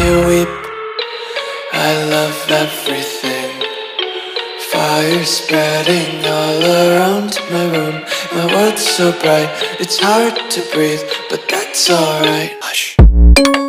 you weep. I love everything. Fire spreading all around my room. My world's so bright, it's hard to breathe, but that's alright. Hush.